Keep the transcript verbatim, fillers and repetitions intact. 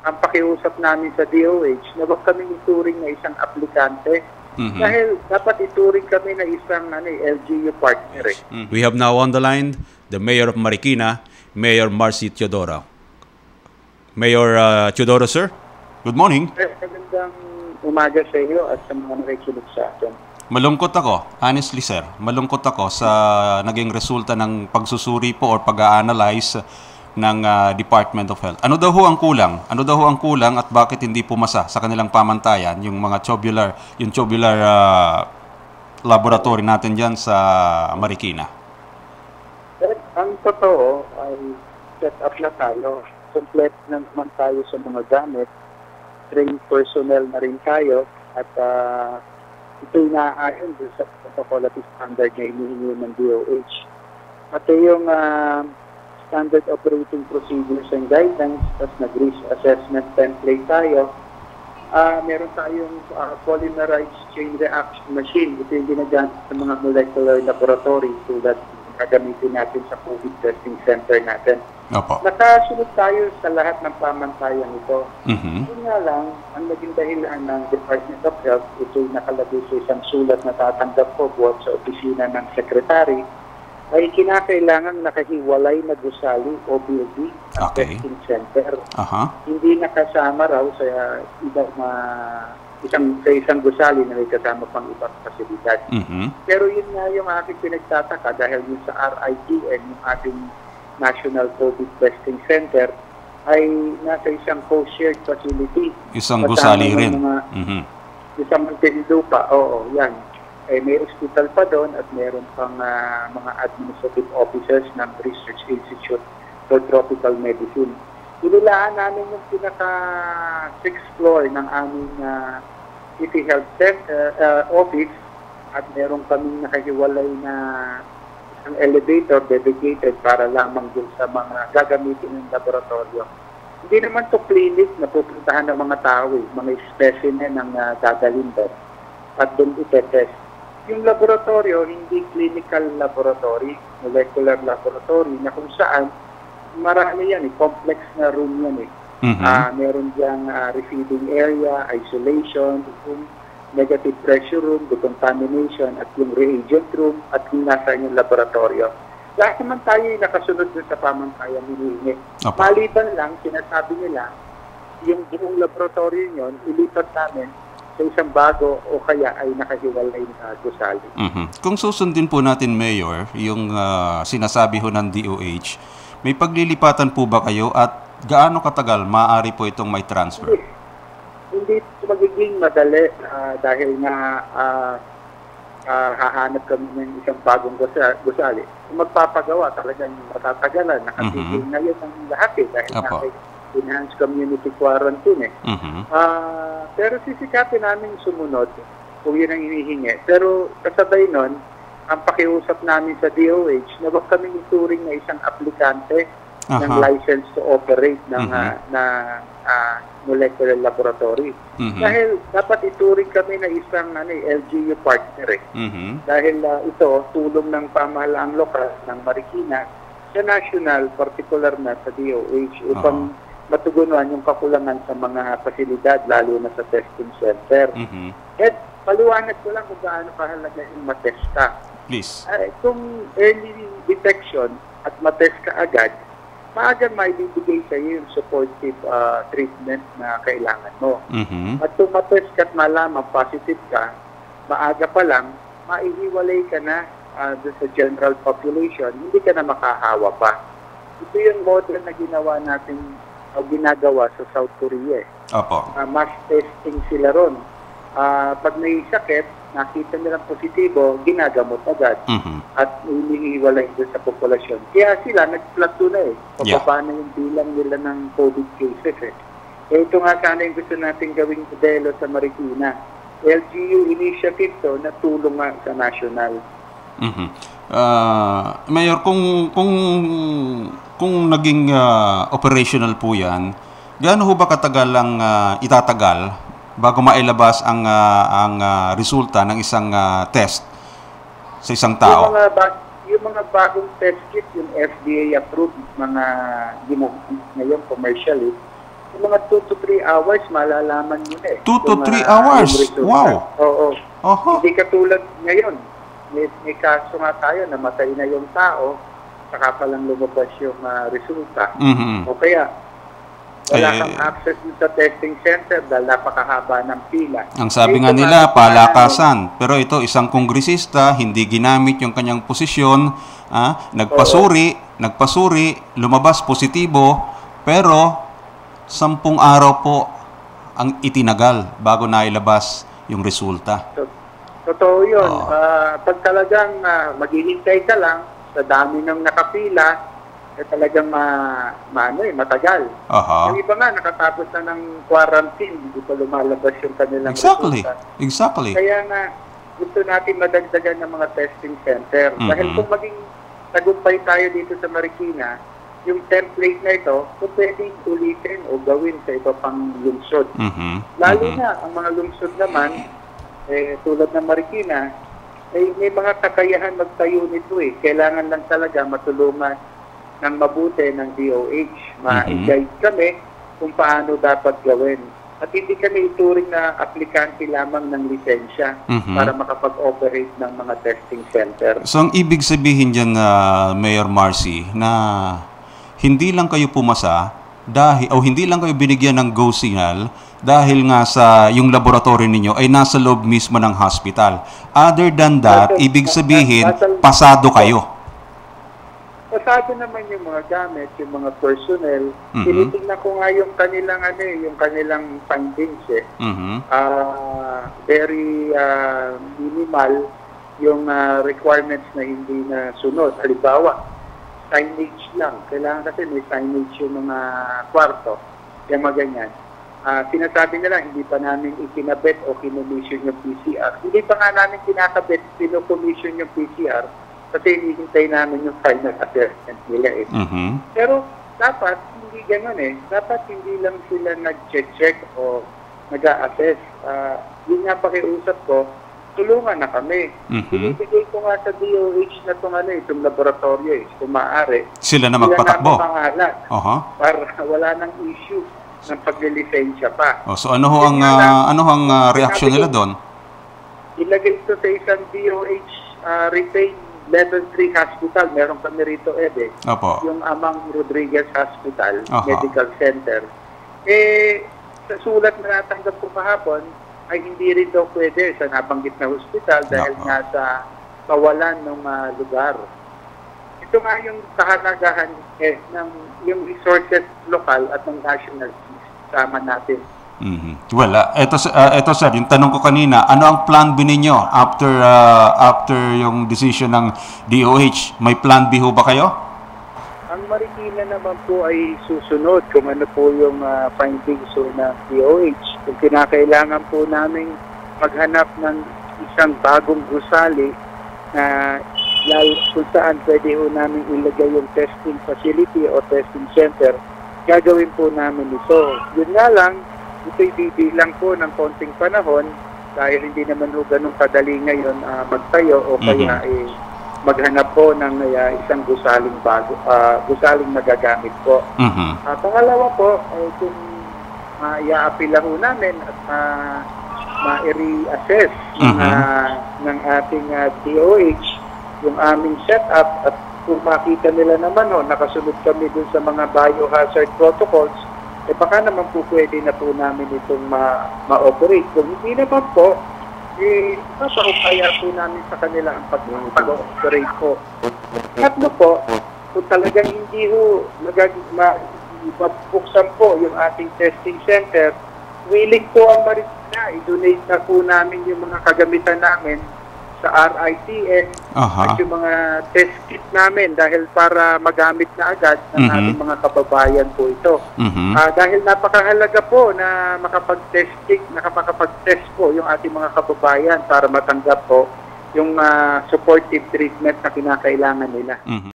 ang pakiusap namin sa D O H na huwag kaming ituring na isang aplikante. Mhm. Dahil dapat ituring kami na isang ano, eh, L G U partner. Eh. Mm. We have now on the line the Mayor of Marikina, Mayor Marcy Teodoro. Mayor uh, Teodoro, sir. Good morning. Eh, Magandang umaga sa iyo at sa mga nakikinig sa atin. Malungkot ako, honestly sir, malungkot ako sa naging resulta ng pagsusuri po or pag-a-analyze ng uh, Department of Health. Ano daw ho ang kulang? Ano daw ho ang kulang at bakit hindi pumasa sa kanilang pamantayan yung mga tubular, yung tubular uh, laboratory natin dyan sa Marikina? Eh, ang totoo ay set up na tayo. Complete na naman tayo sa mga gamit. Trained personnel na rin tayo at uh, ito'y naaayon sa quality standard na hinihingi ng D O H. Pati yung uh, standard operating procedures and guidelines, tapos nag-risk assessment template tayo. Uh, meron tayong uh, polymerized chain reaction machine. Ito yung ginagamit sa mga molecular laboratory tulad gagamitin natin sa COVID testing center natin. Opo. Nakasunod tayo sa lahat ng pamantayan ito. Mm-hmm. Yun nga lang, ang naging dahilan ng Department of Health, ito'y nakalagay sa isang sulat na tatanggap ko buhat sa opisina ng Secretary, ay kinakailangan nakahiwalay na gusali o building ang Okay. testing center. Aha. Hindi nakasama raw sa ibang uh, isang, sa isang gusali na may kasama pang ibang pasilidad. Mm-hmm. Pero yun nga yung aking pinagtataka dahil yung sa R I T N, yung ating National COVID Testing Center, ay nasa isang co-shared facility. Isang Kasama gusali ng rin. Mga, Mm-hmm. isang Muntinlupa, oo, yan. Eh, may hospital pa doon at meron pang uh, mga administrative officers ng Research Institute for Tropical Medicine. Inilaan namin yung pinaka-sixth floor ng aming uh, City Health Center, uh, office at meron kaming nakahiwalay na isang elevator dedicated para lamang dun sa mga gagamitin ng laboratorio. Hindi naman to clinic na pupuntahan ng mga tao, eh, mga specimen ng uh, dadalhin doon at doon itetest. Yung laboratorio, hindi clinical laboratory, molecular laboratory na kung saan marami yan, eh, complex na room yan eh. Mm-hmm. Uh, meron diyang uh, receiving area, isolation, room, negative pressure room, decontamination, at yung reagent room, at yung nasa yung laboratorio. Lahat naman tayo yung nakasunod dun sa pamantayan hinihingi. Maliban lang, sinasabi nila, yung buong laboratorio yun, ilipat namin sa isang bago o kaya ay nakahiwalay na gusali. Mm-hmm. Kung susundin po natin, Mayor, yung uh, sinasabi ho ng D O H, may paglilipatan po ba kayo at gaano katagal maaari po itong may transfer? Hindi, hindi ito magiging madali uh, dahil nga uh, uh, hahanap kami ng isang bagong gusa, gusali. Kung magpapagawa, talagang matatagalan. Nakatigil mm-hmm. na yun ang lahat eh dahil Apo. nasa enhanced community quarantine eh. Mm-hmm. Uh, pero sisikapin namin sumunod kung yun ang hinihingi. Pero kasabay nun, ang pakiusap namin sa D O H na huwag kaming ituring na isang aplikante uh-huh. ng license to operate ng uh-huh. uh, na uh, molecular laboratory. Uh-huh. Dahil dapat ituring kami na isang ano, L G U partner eh. Uh-huh. Dahil uh, ito, tulong ng pamahalaang lokal ng Marikina sa national, particular na sa D O H upang uh-huh. matugunan yung kakulangan sa mga pasilidad, lalo na sa testing center. Uh-huh. At paliwanag ko lang kung gaano kahalaga yung matest ka. Please. Uh, kung early detection at matest ka agad, maagang may bibigay sa iyo yung supportive uh, treatment na kailangan mo. Mm-hmm. At kung matest ka at malaman positive ka, maaga pa lang, maihiwalay ka na uh, sa general population, hindi ka na makahawa pa. Ito yung model na ginawa natin o ginagawa sa South Korea. Opo. Uh, mass testing sila ron. Uh, pag may sakit, nakita nilang positibo, ginagamot agad. Mm-hmm. At hinihiwalay doon sa populasyon. Kaya sila, nag-plateau na eh. Pababa yeah. na yung bilang nila ng COVID cases eh. Eh ito nga sana yung gusto natin gawing modelo sa Marikina. L G U initiative to na tulong nga sa national. Mm-hmm. Uh, Mayor, kung, kung, kung naging uh, operational po yan, gaano ho ba katagal ang uh, itatagal bago mailabas ang uh, ang uh, resulta ng isang uh, test sa isang tao? Yung mga, ba- yung mga bagong test kit, yung F D A approved, mga ginagawa ngayon commercially, Yung mga two to three hours, malalaman mo na eh. two to Kung, three ah, hours? yung resulta. Wow! Oo. Oho. Hindi katulad ngayon. May, may kaso nga tayo, namatay na yung tao, saka palang lumabas yung ah, resulta. Mhm. O kaya, wala Eh, kang access dun sa testing center dahil napakahaba ng pila. Ang sabi Eh, nga ito nila, nga, palakasan. Pero ito, isang kongresista, hindi ginamit yung kanyang posisyon, ah, nagpasuri, nagpasuri, lumabas positibo, pero sampung araw po ang itinagal bago nailabas yung resulta. So, totoo yun. Oo. Ah, pag talagang ah, maghihintay ka lang sa dami ng nakapila, eh talagang ma, maano eh, matagal. Aha. Yung iba nga, nakatapos na ng quarantine, hindi pa lumalabas yung kanilang Exactly. resulta. Exactly. Kaya nga, gusto natin madagdagan ng mga testing center. Mhm. Dahil kung maging tagumpay tayo dito sa Marikina, yung template na ito, kung pwedeng ulitin o gawin sa iba pang lungsod. Mhm. Lalo Mhm. na, ang mga lungsod naman, eh, tulad ng Marikina, eh, may mga kakayahan magtayo nito eh. Kailangan lang talaga matulungan ng mabuti ng D O H. Ma-guide kami kung paano dapat gawin. At hindi kami ituring na aplikante lamang ng lisensya Mhm. para makapag-operate ng mga testing center. So, ang ibig sabihin dyan, na Mayor Marcy, na hindi lang kayo pumasa dahil, o hindi lang kayo binigyan ng go signal dahil nga sa yung laboratory ninyo ay nasa loob mismo ng hospital. Other than that, Nasa- ibig sabihin, nasa- pasado kayo. Pasado naman yung mga gamit, yung mga personnel. Mhm. Tinitingnan ko nga yung kanilang, ano, eh, yung kanilang findings eh. Mhm. Ah, very ah, minimal yung ah, requirements na hindi na sunod. Halimbawa, signage lang. Kailangan kasi may signage yung mga kwarto. Yung mga ganyan. Ah, sinasabi nila, hindi pa namin ikinabit o kinomission yung P C R. Hindi pa nga namin kinakabit, kinomission yung P C R kasi hinihintay namin yung final assessment nila eh. Mhm. Pero dapat hindi gano'n eh. Dapat hindi lang sila nag-check o nag-a-assess. Uh, yun nga pakiusap ko, tulungan na kami. Mhm. Binibigay ko nga sa D O H na itong, ano, itong laboratorio eh, kung maaari. Sila na Sila magpatakbo. na mapangalan Aha. para wala nang issue ng paglilisensya pa. Oh, so ano ho ang ah, ano ho ang ah, reaction nila doon? Ilagay ito sa isang D O H uh, retained level three hospital. Meron kami rito, Ede. Opo. Yung Amang Rodriguez Hospital, Aha. Medical Center. Eh, sa sulat na natanggap ko kahapon, ay hindi rin daw pwede sa nabanggit na hospital dahil Nako. nga sa kawalan ng ah, lugar. Ito nga yung kahalagahan eh, ng yung resources lokal at ng national sama natin. Mhm. Well, ah, eto, s- ah, eto sir, yung tanong ko kanina, ano ang plan B ninyo after ah, after yung decision ng D O H? May plan B ho ba kayo? Ang Marikina naman po ay susunod kung ano po yung ah, findings so ng D O H. Kung kinakailangan po namin maghanap ng isang bagong gusali na lalo kung saan pwede po namin ilagay yung testing facility o testing center, gagawin po namin ito. Yun nga lang, ito'y bibilang po ng konting panahon dahil hindi naman po ganun kadali ngayon ah, magtayo o kaya eh, maghanap po ng uh, isang gusaling bago, ah, gusaling magagamit po. Mhm. Uh, pangalawa po, eh, kung ma-i-appeal ho namin at uh, ma-i-reassess ng, Mhm. ah, ng ating ah, D O H yung aming setup at kung makita nila naman ho, nakasunod kami dun sa mga biohazard protocols, eh baka naman po pwede na po namin itong ma- ma-operate. Kung hindi naman po, eh, papaupaya po namin sa kanila ang pag- pag-operate po. Tatlo po, kung talagang hindi ho magag- ma- mabuksan po yung ating testing center, willing po ang Marikina, i-donate na po namin yung mga kagamitan namin sa R I T S Aha. at yung mga test kit namin dahil para magamit na agad ng Mhm. ating mga kababayan po ito. Mhm. Ah, dahil napakahalaga po na makapag-test nakapag-test po yung ating mga kababayan para matanggap po yung ah, supportive treatment na kinakailangan nila. Mhm.